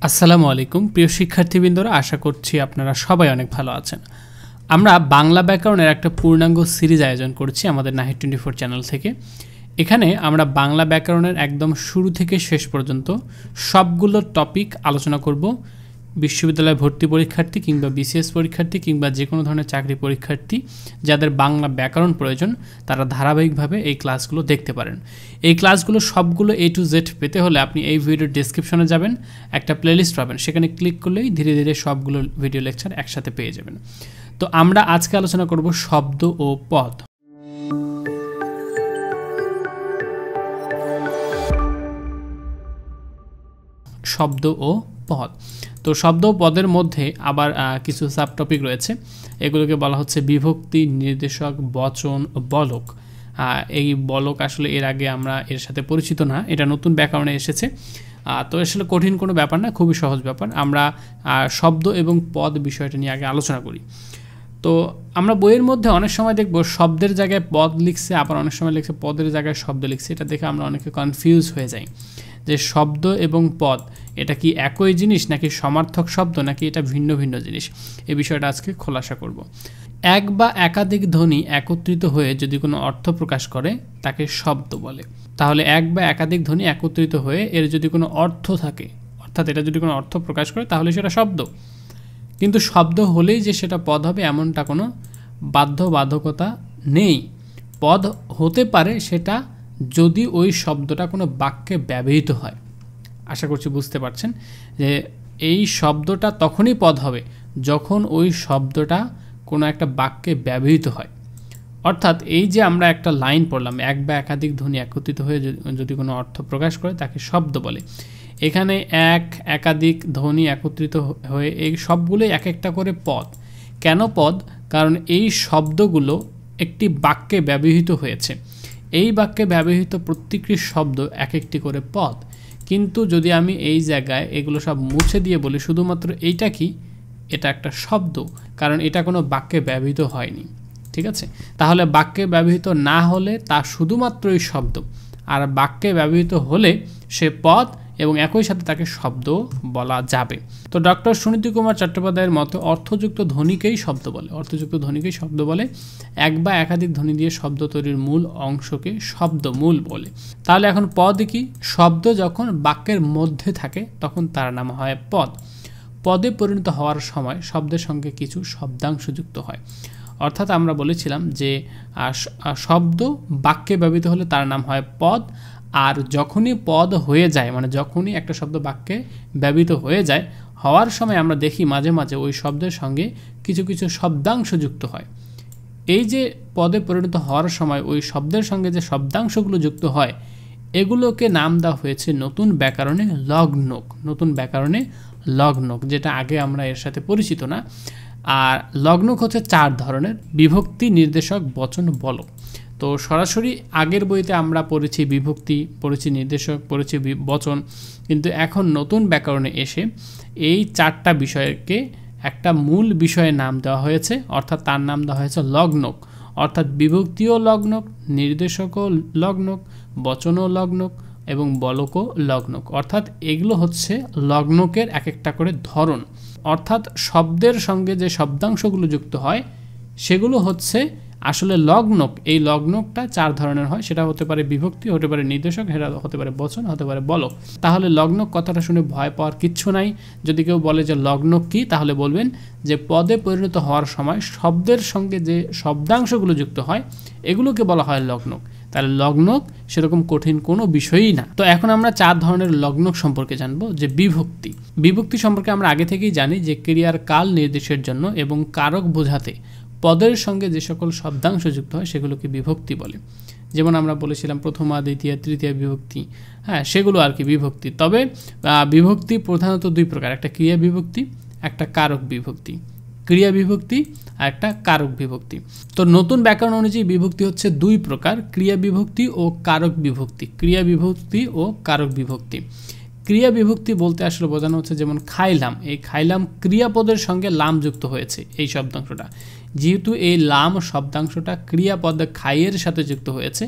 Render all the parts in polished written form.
আসসালামু আলাইকুম প্রিয় শিক্ষার্থীবৃন্দরা, আশা করছি আপনারা সবাই অনেক ভালো আছেন। আমরা বাংলা ব্যাকরণের একটা পূর্ণাঙ্গ সিরিজ আয়োজন করছি আমাদের Nahid24 চ্যানেল থেকে। এখানে আমরা বাংলা ব্যাকরণের একদম শুরু থেকে শেষ পর্যন্ত সবগুলো টপিক আলোচনা করব। বিশ্ববিদ্যালয়ে ভর্তি পরীক্ষার্থী কিংবা বিসিএস পরীক্ষার্থী কিংবা যে কোনো ধরনের চাকরি পরীক্ষার্থী যাদের বাংলা ব্যাকরণ প্রয়োজন তারা ধারাবাহিকভাবে এই ক্লাসগুলো দেখতে পারেন। এই ক্লাসগুলো সবগুলো A to Z পেতে হলে আপনি এই ভিডিওর ডেসক্রিপশনে যাবেন, একটা প্লেলিস্ট পাবেন, সেখানে ক্লিক করলেই ধীরে ধীরে সবগুলো ভিডিও লেকচার একসাথে পেয়ে যাবেন। তো আমরা আজকে আলোচনা করব শব্দ ও পদ। শব্দ ও পদ। তো শব্দ ও পদের মধ্যে আবার কিছু সাব টপিক রয়েছে, এগুলোকে বলা হচ্ছে বিভক্তি, নির্দেশক, বচন, বলক। এই বলক আসলে এর আগে আমরা এর সাথে পরিচিত না, এটা নতুন ব্যাকরণে এসেছে। তো আসলে কঠিন কোনো ব্যাপার না, খুবই সহজ ব্যাপার। আমরা শব্দ এবং পদ বিষয়টা নিয়ে আগে আলোচনা করি। তো আমরা বইয়ের মধ্যে অনেক সময় দেখব শব্দের জায়গায় পদ লিখছে, আবার অনেক সময় লিখছে পদের জায়গায় শব্দ লিখছে। এটা দেখে আমরা অনেকে কনফিউজ হয়ে যাই যে শব্দ এবং পদ এটা কি একই জিনিস, নাকি সমার্থক শব্দ, নাকি এটা ভিন্ন ভিন্ন জিনিস। এই বিষয়টা আজকে খোলাসা করব। এক বা একাধিক ধ্বনি একত্রিত হয়ে যদি কোনো অর্থ প্রকাশ করে তাকে শব্দ বলে। তাহলে এক বা একাধিক ধ্বনি একত্রিত হয়ে এর যদি কোনো অর্থ থাকে, অর্থাৎ এটা যদি কোনো অর্থ প্রকাশ করে তাহলে সেটা শব্দ। কিন্তু শব্দ হলেই যে সেটা পদ হবে এমনটা কোনো বাধ্যবাধকতা নেই। পদ হতে পারে সেটা যদি ওই শব্দটা কোনো বাক্যে ব্যবহৃত হয়। আশা করছি বুঝতে পারছেন যে এই শব্দটা তখনই পদ হবে যখন ওই শব্দটা কোনো একটা বাক্যে ব্যবহৃত হয়। অর্থাৎ এই যে আমরা একটা লাইন পড়লাম, এক বা একাধিক ধ্বনি একত্রিত হয়ে যদি কোনো অর্থ প্রকাশ করে তাকে শব্দ বলে। এখানে একাধিক ধ্বনি একত্রিত হয়ে এই সবগুলোই এক একটা করে পদ। কেন পদ? কারণ এই শব্দগুলো একটি বাক্যে ব্যবহৃত হয়েছে। এই বাক্যে ব্যবহৃত প্রত্যেকটি শব্দ এক একটি করে পদ। কিন্তু যদি আমি এই জায়গায় এগুলো সব মুছে দিয়ে বলি শুধুমাত্র এইটা কি, এটা একটা শব্দ, কারণ এটা কোনো বাক্যে ব্যবহৃত হয়নি। ঠিক আছে, তাহলে বাক্যে ব্যবহৃত না হলে তা শুধুমাত্রই শব্দ, আর বাক্যে ব্যবহৃত হলে সে পদ এবং একই সাথে তাকে শব্দ বলা যাবে। তো ডক্টর সুনীতি কুমার চট্টোপাধ্যায়ের মতে অর্থযুক্ত ধ্বনিকেই শব্দ বলে। অর্থযুক্ত ধ্বনিকেই শব্দ বলে। এক বা একাধিক ধ্বনি দিয়ে শব্দ তৈরির মূল অংশকে শব্দমূল বলে। তাহলে এখন পদ কি? শব্দ যখন বাক্যের মধ্যে থাকে তখন তার নাম হয় পদ। পদে পরিণত হওয়ার সময় শব্দের সঙ্গে কিছু শব্দাংশ যুক্ত হয়। অর্থাৎ আমরা বলেছিলাম যে শব্দ বাক্যে ব্যবহৃত হলে তার নাম হয় পদ, আর যখনই পদ হয়ে যায়, মানে যখনই একটা শব্দ বাক্যে ব্যবহৃত হয়ে যায়, হওয়ার সময় আমরা দেখি মাঝে মাঝে ওই শব্দের সঙ্গে কিছু কিছু শব্দাংশ যুক্ত হয়। এই যে পদে পরিণত হওয়ার সময় ওই শব্দের সঙ্গে যে শব্দাংশগুলো যুক্ত হয় এগুলোকে নাম দেওয়া হয়েছে নতুন ব্যাকরণে লগ্নক। নতুন ব্যাকরণে লগ্নক, যেটা আগে আমরা এর সাথে পরিচিত না। আর লগ্নক হচ্ছে 4 ধরনের: বিভক্তি, নির্দেশক, বচন, বলক। তো সরাসরি আগের বইতে আমরা পড়েছি বিভক্তি, পড়েছি নির্দেশক, পড়েছি বচন, কিন্তু এখন নতুন ব্যাকরণে এসে এই 4টা বিষয়কে একটা মূল বিষয়ে নাম দেওয়া হয়েছে, অর্থাৎ তার নাম দেওয়া হয়েছে লগ্নক। অর্থাৎ বিভক্তিও লগ্নক, নির্দেশকও লগ্নক, বচনও লগ্নক এবং বলকও লগ্নক। অর্থাৎ এগুলো হচ্ছে লগ্নকের এক একটা করে ধরন। অর্থাৎ শব্দের সঙ্গে যে শব্দাংশগুলো যুক্ত হয় সেগুলো হচ্ছে আসলে লগ্নক। এই লগ্নকটা 4 ধরনের হয়, সেটা হতে পারে বিভক্তি, হতে পারে নির্দেশক, সেটা হতে পারে বচন, হতে পারে বলক। তাহলে লগ্নক কথাটা শুনে ভয় পাওয়ার কিচ্ছু নাই। যদি কেউ বলে যে লগ্নক কি, তাহলে বলবেন যে পদে পরিণত হওয়ার সময় শব্দের সঙ্গে যে শব্দাংশগুলো যুক্ত হয় এগুলোকে বলা হয় লগ্নক। তাহলে লগ্নক সেরকম কঠিন কোনো বিষয়ই না। তো এখন আমরা 4 ধরনের লগ্নক সম্পর্কে জানবো। যে বিভক্তি, বিভক্তি সম্পর্কে আমরা আগে থেকেই জানি যে ক্রিয়ার কাল নির্দেশের জন্য এবং কারক বোঝাতে পদের সঙ্গে যে সকল শব্দাংশ যুক্ত হয় সেগুলোকে বিভক্তি বলে। যেমন আমরা বলেছিলাম প্রথমা, দ্বিতীয়, তৃতীয় বিভক্তি, হ্যাঁ সেগুলো আর কি বিভক্তি। তবে বিভক্তি প্রধানত 2 প্রকার: একটা ক্রিয়া বিভক্তি, একটা কারক বিভক্তি। ক্রিয়া বিভক্তি আর একটা কারক বিভক্তি। তো নতুন ব্যাকরণ অনুযায়ী বিভক্তি হচ্ছে 2 প্রকার: ক্রিয়া বিভক্তি ও কারক বিভক্তি। ক্রিয়া বিভক্তি ও কারক বিভক্তি। ক্রিয়া বিভক্তি বলতে আসলে বোঝানো হচ্ছে যেমন খাইলাম, এই খাইলাম ক্রিয়াপদের সঙ্গে লাম যুক্ত হয়েছে এই শব্দাংশটা। যেহেতু এই লাম শব্দাংশটা ক্রিয়াপদ খাইয়ের সাথে যুক্ত হয়েছে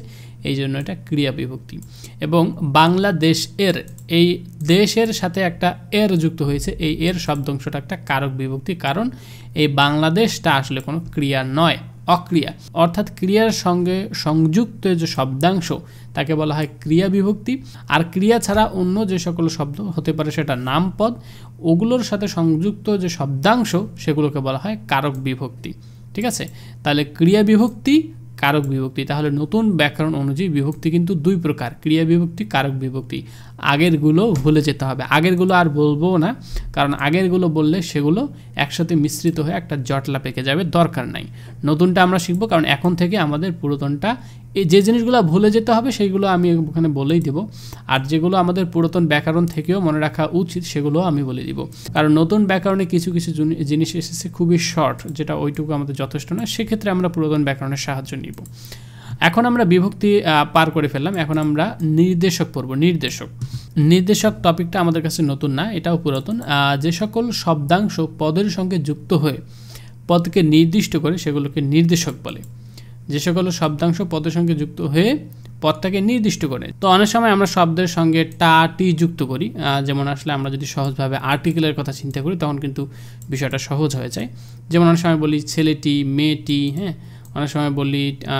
এই জন্য এটা ক্রিয়া বিভক্তি। এবং বাংলাদেশ এর, এই দেশের সাথে একটা এর যুক্ত হয়েছে, এই এর শব্দাংশটা একটা কারক বিভক্তি, কারণ এই বাংলাদেশটা আসলে কোনো ক্রিয়া নয়, অক্রিয়া। অর্থাৎ ক্রিয়ার সঙ্গে সংযুক্ত যে শব্দাংশ তাকে বলা হয় ক্রিয়া বিভক্তি। আর ক্রিয়া ছাড়া অন্য যে সকল শব্দ হতে পারে সেটা নামপদ, ওগুলোর সাথে সংযুক্ত যে শব্দাংশ সেগুলোকে বলা হয় কারক বিভক্তি। ঠিক আছে, তাহলে ক্রিয়া বিভক্তি, কারক বিভক্তি। তাহলে নতুন ব্যাকরণ অনুযায়ী বিভক্তি কিন্তু দুই প্রকার, ক্রিয়া বিভক্তি, কারক বিভক্তি। আগেরগুলো ভুলে যেতে হবে, আগেরগুলো আর বলবো না, কারণ আগেরগুলো বললে সেগুলো একসাথে মিশ্রিত হয়ে একটা জটলা পেকে যাবে, দরকার নাই। নতুনটা আমরা শিখবো, কারণ এখন থেকে আমাদের পুরাতনটা, এই যে জিনিসগুলো ভুলে যেতে হবে সেইগুলো আমি ওখানে বলেই দেব, আর যেগুলো আমাদের পুরাতন ব্যাকরণ থেকেও মনে রাখা উচিত সেগুলো আমি বলে দিব। কারণ নতুন ব্যাকরণে কিছু কিছু জিনিস এসেছে খুবই শর্ট, যেটা ওইটুকু আমাদের যথেষ্ট না, সেক্ষেত্রে আমরা পুরাতন ব্যাকরণের সাহায্য নিব। এখন আমরা বিভক্তি পার করে ফেললাম, এখন আমরা নির্দেশক পড়ব। নির্দেশক টপিকটা আমাদের কাছে নতুন না, এটাও পুরাতন। যে সকল শব্দাংশ পদের সঙ্গে যুক্ত হয়ে পদকে নির্দিষ্ট করে সেগুলোকে নির্দেশক বলে। যে সকল শব্দাংশ পদের সঙ্গে যুক্ত হয়ে পদটাকে নির্দিষ্ট করে। তো অনেক সময় আমরা শব্দের সঙ্গে টা টি যুক্ত করি, যেমন আসলে আমরা যদি সহজভাবে আর্টিকেলের কথা চিন্তা করি তখন কিন্তু বিষয়টা সহজ হয়ে যায়। যেমন অনেক সময় বলি ছেলেটি, মেয়েটি, হ্যাঁ, অনেক সময় বলি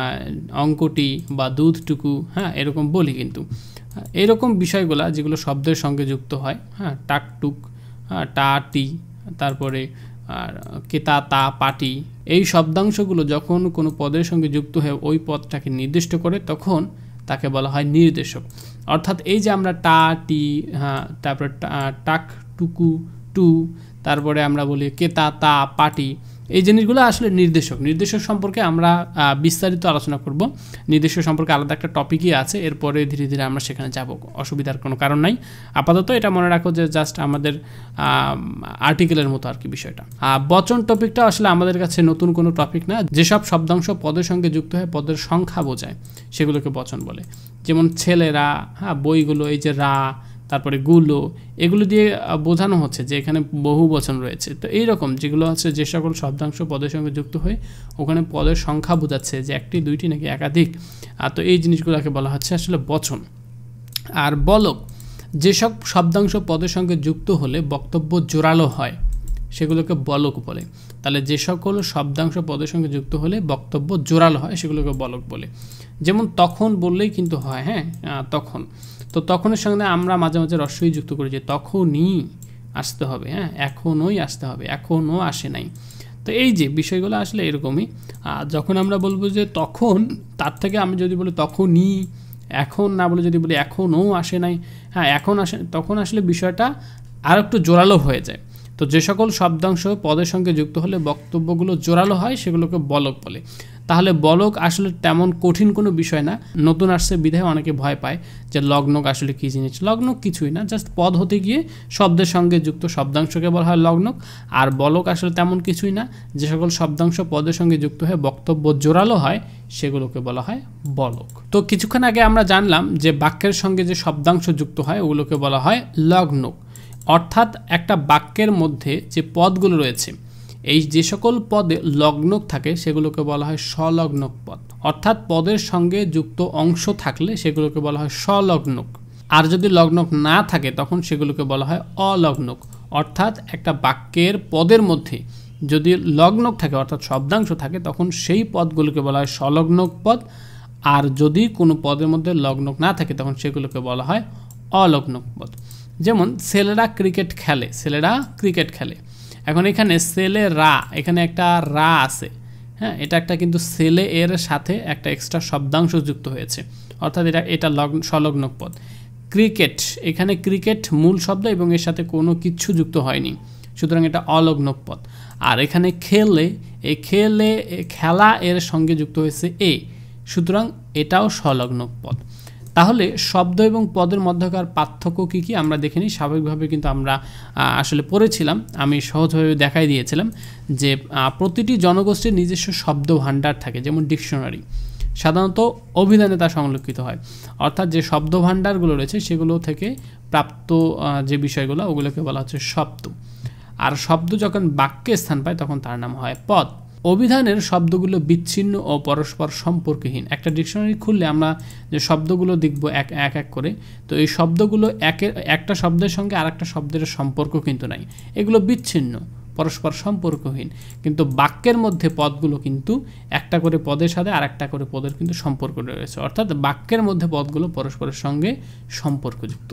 অঙ্কটি বা দুধটুকু, হ্যাঁ, এরকম বলি। কিন্তু এরকম বিষয়গুলো যেগুলো শব্দের সঙ্গে যুক্ত হয়, হ্যাঁ, টাকটুক, টা টি, তারপরে আর কেতা, তা, পাটি, এই শব্দাংশগুলো যখন কোনো পদের সঙ্গে যুক্ত হয়ে ওই পদটাকে নির্দিষ্ট করে তখন তাকে বলা হয় নির্দেশক। অর্থাৎ এই যে আমরা টা টি, হ্যাঁ, তারপরে টাক টুকু টু, তারপরে আমরা বলি কেতা, তা, পাটি, এই জিনিসগুলো আসলে নির্দেশক। নির্দেশক সম্পর্কে আমরা বিস্তারিত আলোচনা করব, নির্দেশক সম্পর্কে আলাদা একটা টপিকই আছে, এরপরে ধীরে ধীরে আমরা সেখানে যাব, অসুবিধার কোনো কারণ নাই। আপাতত এটা মনে রাখো যে জাস্ট আমাদের আর্টিকেলের মতো আর কি বিষয়টা। বচন টপিকটা আসলে আমাদের কাছে নতুন কোনো টপিক না। যেসব শব্দাংশ পদের সঙ্গে যুক্ত হয়ে পদের সংখ্যা বোঝায় সেগুলোকে বচন বলে। যেমন ছেলেরা, হ্যাঁ, বইগুলো, এই যে রা, তারপরে গুলো, এগুলো দিয়ে বোঝানো হচ্ছে যে এখানে বহু বচন রয়েছে। তো এইরকম যেগুলো হচ্ছে যে সকল শব্দাংশ পদের সঙ্গে যুক্ত হয়ে ওখানে পদের সংখ্যা বোঝাচ্ছে যে একটি, দুইটি নাকি একাধিক, তো এই জিনিসগুলোকে বলা হচ্ছে আসলে বচন। আর বলক, যেসব শব্দাংশ পদের সঙ্গে যুক্ত হলে বক্তব্য জোরালো হয় সেগুলোকে বলক বলে। তাহলে যে সকল শব্দাংশ পদের সঙ্গে যুক্ত হলে বক্তব্য জোরালো হয় সেগুলোকে বলক বলে। যেমন তখন বললেই কিন্তু হয়, হ্যাঁ, তখন। তো তখনের সঙ্গে আমরা মাঝে মাঝে রস্বই যুক্ত করি, যে তখনই আসতে হবে, হ্যাঁ, এখনই আসতে হবে, এখনও আসে নাই। তো এই যে বিষয়গুলো আসলে এরকমই। যখন আমরা বলবো যে তখন, তার থেকে আমি যদি বলি তখনই, এখন না বলে যদি বলি এখনও আসে নাই, হ্যাঁ, এখন আসে, তখন আসলে বিষয়টা আর একটু জোরালো হয়ে যায়। তো যে সকল শব্দাংশ পদের সঙ্গে যুক্ত হলে বক্তব্যগুলো জোরালো হয় সেগুলোকে বলক বলে। তাহলে বলক আসলে তেমন কঠিন কোনো বিষয় না, নতুন আসছে বিধায় অনেকে ভয় পায় যে লগ্নক আসলে কী জিনিস। লগ্নক কিছুই না, জাস্ট পদ হতে গিয়ে শব্দের সঙ্গে যুক্ত শব্দাংশকে বলা হয় লগ্নক। আর বলক আসলে তেমন কিছুই না, যে সকল শব্দাংশ পদের সঙ্গে যুক্ত হয়ে বক্তব্য জোরালো হয় সেগুলোকে বলা হয় বলক। তো কিছুক্ষণ আগে আমরা জানলাম যে বাক্যের সঙ্গে যে শব্দাংশ যুক্ত হয় ওগুলোকে বলা হয় লগ্নক। অর্থাৎ একটা বাক্যের মধ্যে যে পদগুলো রয়েছে, এই যে সকল পদে লগ্নক থাকে সেগুলোকে বলা হয় স্বলগ্নক পদ। অর্থাৎ পদের সঙ্গে যুক্ত অংশ থাকলে সেগুলোকে বলা হয় স্বলগ্নক, আর যদি লগ্নক না থাকে তখন সেগুলোকে বলা হয় অলগ্নক। অর্থাৎ একটা বাক্যের পদের মধ্যে যদি লগ্নক থাকে অর্থাৎ শব্দাংশ থাকে তখন সেই পদগুলোকে বলা হয় স্বলগ্নক পদ, আর যদি কোনো পদের মধ্যে লগ্নক না থাকে তখন সেগুলোকে বলা হয় অলগ্নক পদ। যেমন ছেলেরা ক্রিকেট খেলে, ছেলেরা ক্রিকেট খেলে। এখন এখানে ছেলেরা, এখানে একটা রা আছে, হ্যাঁ, এটা একটা কিন্তু ছেলে এর সাথে একটা এক্সট্রা শব্দাংশ যুক্ত হয়েছে, অর্থাৎ এটা স্বলগ্নক পদ। ক্রিকেট, এখানে ক্রিকেট মূল শব্দ এবং এর সাথে কোনো কিচ্ছু যুক্ত হয়নি, সুতরাং এটা অলগ্নক পদ। আর এখানে খেলে, এই খেলে, খেলা এর সঙ্গে যুক্ত হয়েছে এ, সুতরাং এটাও স্বলগ্নক পদ। তাহলে শব্দ এবং পদের মধ্যকার পার্থক্য কী কী আমরা দেখে নিই। স্বাভাবিকভাবে কিন্তু আমরা আসলে পড়েছিলাম, আমি সহজভাবে দেখাই দিয়েছিলাম যে প্রতিটি জনগোষ্ঠীর নিজস্ব শব্দ ভাণ্ডার থাকে, যেমন ডিকশনারি সাধারণত অভিধানে তা সংরক্ষিত হয়। অর্থাৎ যে শব্দ ভাণ্ডারগুলো রয়েছে সেগুলো থেকে প্রাপ্ত যে বিষয়গুলো ওগুলোকে বলা হচ্ছে শব্দ। আর শব্দ যখন বাক্যে স্থান পায় তখন তার নাম হয় পদ। অভিধানের শব্দগুলো বিচ্ছিন্ন ও পরস্পর সম্পর্কহীন। একটা ডিকশনারি খুললে আমরা যে শব্দগুলো দেখব এক এক করে, তো এই শব্দগুলো একটা শব্দের সঙ্গে আরেকটা শব্দের সম্পর্ক কিন্তু নাই, এগুলো বিচ্ছিন্ন পরস্পর সম্পর্কহীন। কিন্তু বাক্যের মধ্যে পদগুলো কিন্তু একটা করে পদের সাথে আরেকটা করে পদের কিন্তু সম্পর্ক রয়েছে, অর্থাৎ বাক্যের মধ্যে পদগুলো পরস্পরের সঙ্গে সম্পর্কযুক্ত।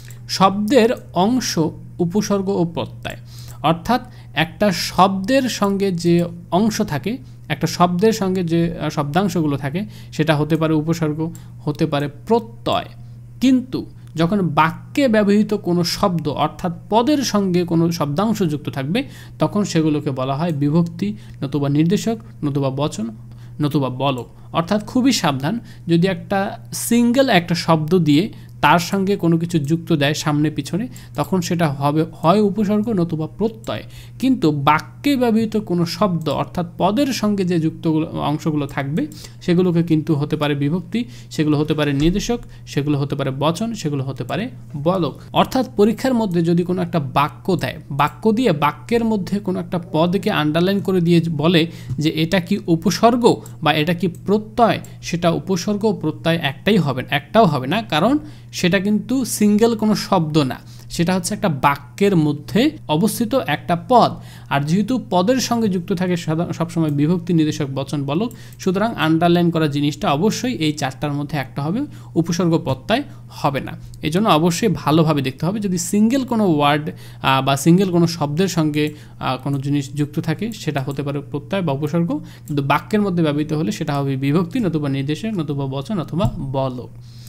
শব্দের অংশ, উপসর্গ ও প্রত্যয়, অর্থাৎ একটা শব্দের সঙ্গে যে অংশ থাকে, একটা শব্দের সঙ্গে যে শব্দাংশগুলো থাকে সেটা হতে পারে উপসর্গ, হতে পারে প্রত্যয়। কিন্তু যখন বাক্যে ব্যবহৃত কোনো শব্দ অর্থাৎ পদের সঙ্গে কোনো শব্দাংশ যুক্ত থাকবে তখন সেগুলোকে বলা হয় বিভক্তি, নতুবা নির্দেশক, নতুবা বচন, নতুবা বলক। অর্থাৎ খুবই সাবধান, যদি একটা সিঙ্গেল একটা শব্দ দিয়ে তার সঙ্গে কোনো কিছু যুক্ত দেয় সামনে পিছনে, তখন সেটা হবে হয় উপসর্গ নতুবা প্রত্যয়। কিন্তু বাক্যে ব্যবহৃত কোনো শব্দ অর্থাৎ পদের সঙ্গে যে যুক্তগুলো অংশগুলো থাকবে সেগুলোকে কিন্তু হতে পারে বিভক্তি, সেগুলো হতে পারে নির্দেশক, সেগুলো হতে পারে বচন, সেগুলো হতে পারে বলক। অর্থাৎ পরীক্ষার মধ্যে যদি কোনো একটা বাক্য দেয়, বাক্য দিয়ে বাক্যের মধ্যে কোনো একটা পদকে আন্ডারলাইন করে দিয়ে বলে যে এটা কি উপসর্গ বা এটা কি প্রত্যয়, সেটা উপসর্গ ও প্রত্যয় একটাও হবে না, কারণ সেটা কিন্তু সিঙ্গেল কোনো শব্দ না, সেটা হচ্ছে একটা বাক্যের মধ্যে অবস্থিত একটা পদ। আর যেহেতু পদের সঙ্গে যুক্ত থাকে সবসময় বিভক্তি, নির্দেশক, বচন, বলক, সুতরাং আন্ডারলাইন করা জিনিসটা অবশ্যই এই চারটার মধ্যে একটা হবে, উপসর্গ প্রত্যয় হবে না। এই জন্য অবশ্যই ভালোভাবে দেখতে হবে, যদি সিঙ্গেল কোনো ওয়ার্ড বা সিঙ্গেল কোনো শব্দের সঙ্গে কোনো জিনিস যুক্ত থাকে সেটা হতে পারে প্রত্যয় বা উপসর্গ, কিন্তু বাক্যের মধ্যে ব্যবহৃত হলে সেটা হবে বিভক্তি, নতুবা নির্দেশক, নতুবা বচন, অথবা বলক।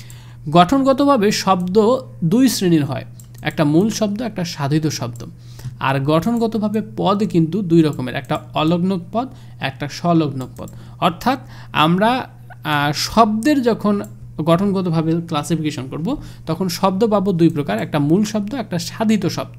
গঠনগতভাবে শব্দ দুই শ্রেণীর হয়, একটা মূল শব্দ, একটা সাধিত শব্দ। আর গঠনগতভাবে পদ কিন্তু দুই রকমের, একটা অলগ্নক পদ, একটা সলগ্নক পদ। অর্থাৎ আমরা শব্দের যখন গঠনগতভাবে ক্লাসিফিকেশন করব তখন শব্দ পাবো দুই প্রকার, একটা মূল শব্দ, একটা সাধিত শব্দ।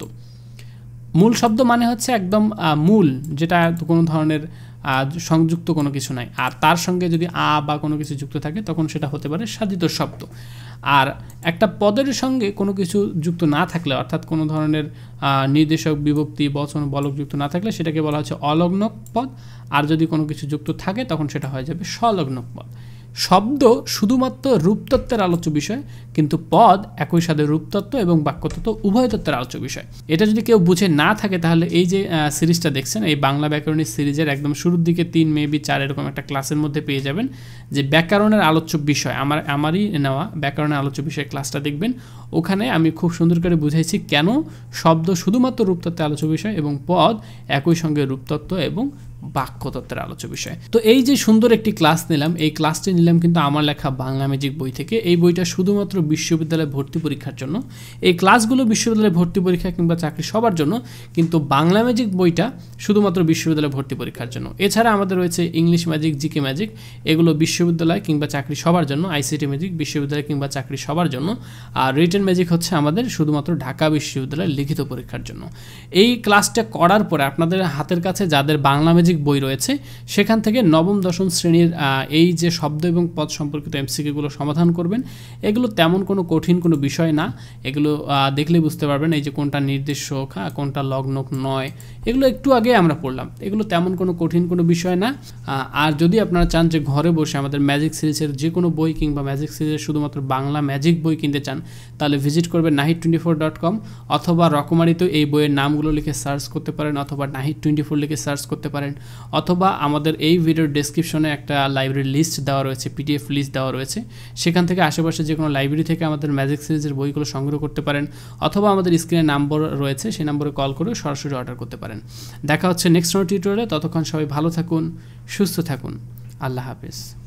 মূল শব্দ মানে হচ্ছে একদম মূল, যেটা কোনো ধরনের সংযুক্ত কোনো কিছু নাই, আর তার সঙ্গে যদি বা কোনো কিছু যুক্ত থাকে তখন সেটা হতে পারে সাধিত শব্দ। আর একটা পদের সঙ্গে কোনো কিছু যুক্ত না থাকলে, অর্থাৎ কোনো ধরনের নির্দেশক, বিভক্তি, বচন, বলক যুক্ত না থাকলে সেটাকে বলা হচ্ছে অলগ্নক পদ। আর যদি কোনো কিছু যুক্ত থাকে তখন সেটা হয়ে যাবে সলগ্নক পদ। শব্দ শুধুমাত্র রূপতত্ত্বের আলোচ্য বিষয়, কিন্তু পদ একই সাথে রূপতত্ত্ব এবং বাক্যতত্ত্ব উভয় তত্ত্বের আলোচ্য বিষয়। এটা যদি কেউ বুঝে না থাকে তাহলে এই যে সিরিজটা দেখছেন, এই বাংলা ব্যাকরণের সিরিজের একদম শুরুর দিকে 3 মেবি 4 এরকম একটা ক্লাসের মধ্যে পেয়ে যাবেন যে ব্যাকরণের আলোচ্য বিষয়, আমারই নেওয়া ব্যাকরণের আলোচ্য বিষয় ক্লাসটা দেখবেন। ওখানে আমি খুব সুন্দর করে বুঝাইছি কেন শব্দ শুধুমাত্র রূপতত্ত্বের আলোচ্য বিষয় এবং পদ একই সঙ্গে রূপতত্ত্ব এবং বাক্যতত্ত্বের আলোচ্য বিষয়। তো এই যে সুন্দর একটি ক্লাস নিলাম, এই ক্লাসটি নিলাম কিন্তু আমার লেখা বাংলা ম্যাজিক বই থেকে। এই বইটা শুধুমাত্র বিশ্ববিদ্যালয়ে ভর্তি পরীক্ষার জন্য, এই ক্লাসগুলো বিশ্ববিদ্যালয়ে ভর্তি পরীক্ষা কিংবা চাকরি সবার জন্য, কিন্তু বাংলা ম্যাজিক বইটা শুধুমাত্র বিশ্ববিদ্যালয়ে ভর্তি পরীক্ষার জন্য। এছাড়া আমাদের রয়েছে ইংলিশ ম্যাজিক, জিকে ম্যাজিক, এগুলো বিশ্ববিদ্যালয় কিংবা চাকরি সবার জন্য, আইসিটি ম্যাজিক বিশ্ববিদ্যালয় কিংবা চাকরি সবার জন্য, আর রিটেন ম্যাজিক হচ্ছে আমাদের শুধুমাত্র ঢাকা বিশ্ববিদ্যালয়ের লিখিত পরীক্ষার জন্য। এই ক্লাসটা করার পরে আপনাদের হাতের কাছে যাদের বাংলা ম্যাজিক বই রয়েছে সেখান থেকে নবম দশম শ্রেণীর এই যে শব্দ এবং পদ সম্পর্কিত এমসিকিউগুলো সমাধান করবেন। এগুলো তেমন কোনো কঠিন কোনো বিষয় না, এগুলো দেখলেই বুঝতে পারবেন এই যে কোনটা নির্দেশক, কোনটা লগ্নক নয়, এগুলো একটু আগে আমরা পড়লাম, এগুলো তেমন কোনো কঠিন কোনো বিষয় না। আর যদি আপনারা চান যে ঘরে বসে আমাদের ম্যাজিক সিরিজের যে কোনো বই কিংবা ম্যাজিক সিরিজের শুধুমাত্র বাংলা ম্যাজিক বই কিনতে চান তাহলে ভিজিট করবেন nahid24.com, অথবা রকমারিতে এই বইয়ের নামগুলো লিখে সার্চ করতে পারেন, অথবা nahid24 লিখে সার্চ করতে পারেন, অথবা আমাদের এই ভিডিওর ডেসক্রিপশনে একটা লাইব্রেরি লিস্ট দেওয়া রয়েছে, পিডিএফ লিস্ট দেওয়া রয়েছে, সেখান থেকে আশেপাশে যে কোনো লাইব্রেরি থেকে আমাদের ম্যাজিক সিরিজের বইগুলো সংগ্রহ করতে পারেন, অথবা আমাদের স্ক্রিনে নাম্বার রয়েছে সেই নম্বরে কল করে সরাসরি অর্ডার করতে পারেন। দেখা হচ্ছে নেক্সট টিউটোরিয়ালে, ততক্ষণ সবাই ভালো থাকুন, সুস্থ থাকুন, আল্লাহ হাফেজ।